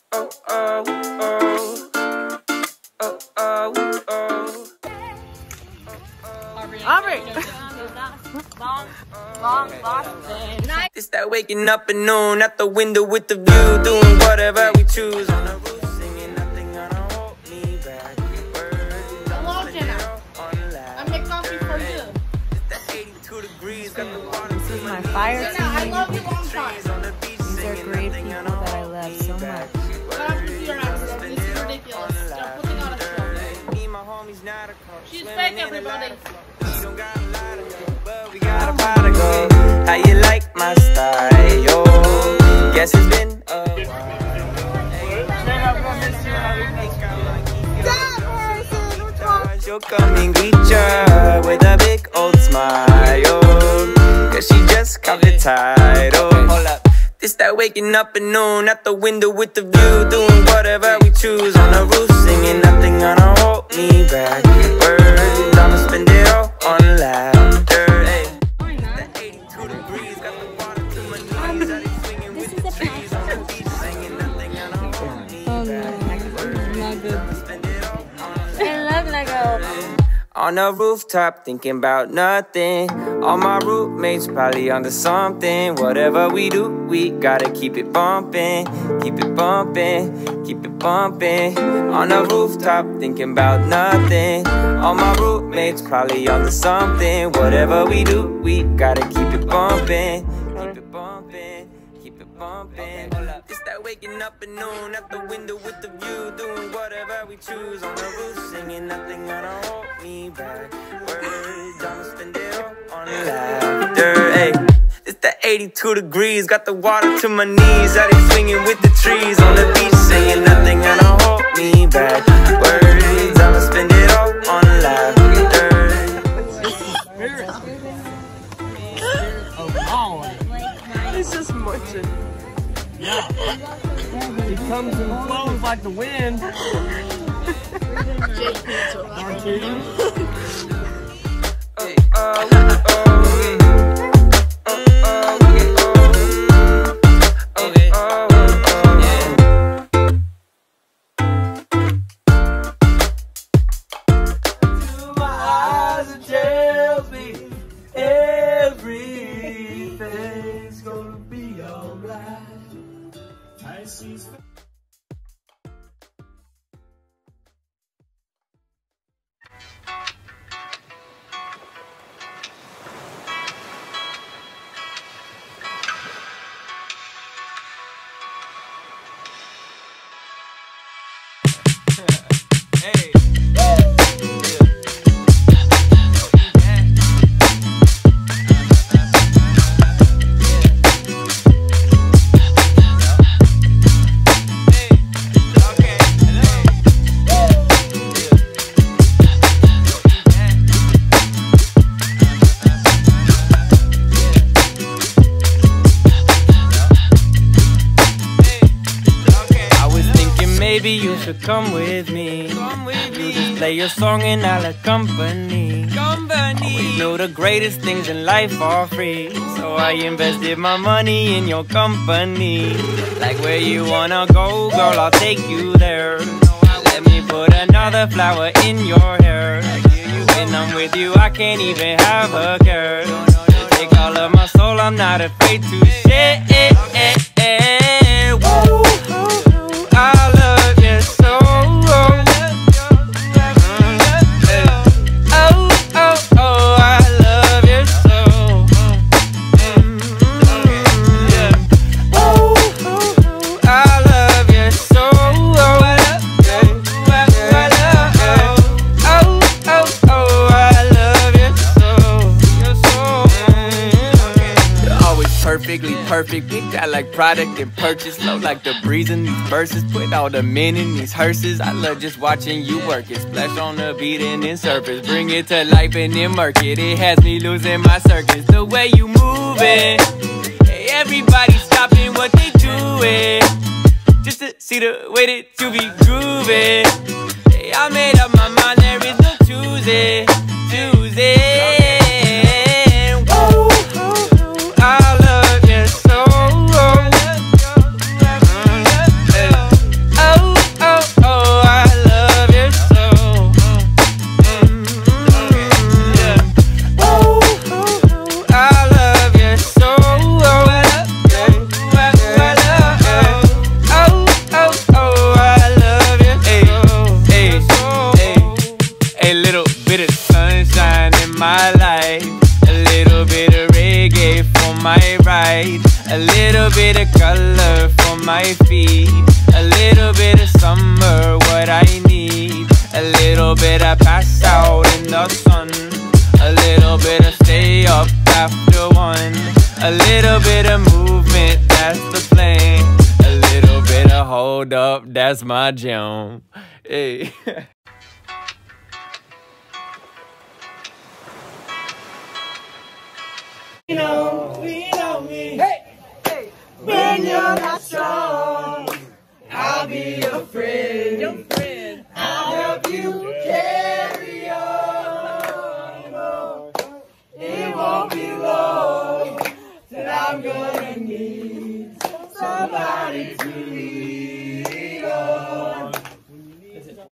Oh, oh, oh. Oh, oh, oh. Aubrey! It's that waking up at noon at the window with the view, doing whatever we choose. On the roof, singing nothing gonna hold me back. Hello, Jenna. I make coffee for you. It's that 82 degrees, got the water. This is my fire team. I love you long time. These are great people that I love so much. This is ridiculous. They're putting on a show. She's fake, everybody. We got a pot to go. How you like my style? Yo, guess it's been a while. She'll come and greet ya with a big old smile. Yo, cause she just got the title. Hold up. It's that waking up at noon at the window with the view, doing whatever we choose. On the roof, singing nothing gonna hold me back. Words, I'ma spend it all on laughter. Hey. That 82 degrees, got the water to my knees. I be swinging with the trees on the beach, singing nothing gonna hold me back. I'ma spend it all on I love Lego. On the rooftop, thinking about nothing. All my roommates probably onto something. Whatever we do, we gotta keep it bumping. Keep it bumping, keep it bumping. On the rooftop, thinking about nothing. All my roommates probably onto something. Whatever we do, we gotta keep it bumping. Keep it bumping, keep it bumping. It's that waking up at noon at the window with the view, doing whatever we choose. On the roof, singing nothing gonna hold me back. Words, I'ma spend it all on laughter. Hey, it's the 82 degrees, got the water to my knees. I be swinging with the trees on the beach, singing nothing gonna hold me back. Words, I'ma spend it all on laughter. It's just motion. Yeah. It comes and flows like the wind. Aren't you? Everything's gonna be alright. I see. Hey. Maybe you should come with me. You just play your song and I'll accompany. Always know the greatest things in life are free, so I invested my money in your company. Like where you wanna go, girl, I'll take you there. Let me put another flower in your hair. When I'm with you, I can't even have a care. Take all of my soul, I'm not afraid to share. Woo! I love you so. Oh, oh, oh, I love you so. Oh, I love you so. Oh, oh, I love you so. You're always perfectly perfect, picked out like product and purchase. Flow like the breeze in these verses, put all the men in these hearses. I love just watching you work it, splash on the beat and then surface, bring it to life and then murk it. It has me losing my circus, the way you move it. Hey, everybody stopping what they doing, just to see the way that you be grooving. Hey, I made up my mind, there is no choosing. I love you so. need. A little bit of summer, what I need. A little bit of pass out in the sun. A little bit of stay up after 1. A little bit of movement, that's the plan. A little bit of hold up, that's my jam. Hey. Lean on me. Hey, hey. When you're not strong, I'll be your friend. Your friend. I'll help you carry on. It won't be long till I'm gonna need somebody to lean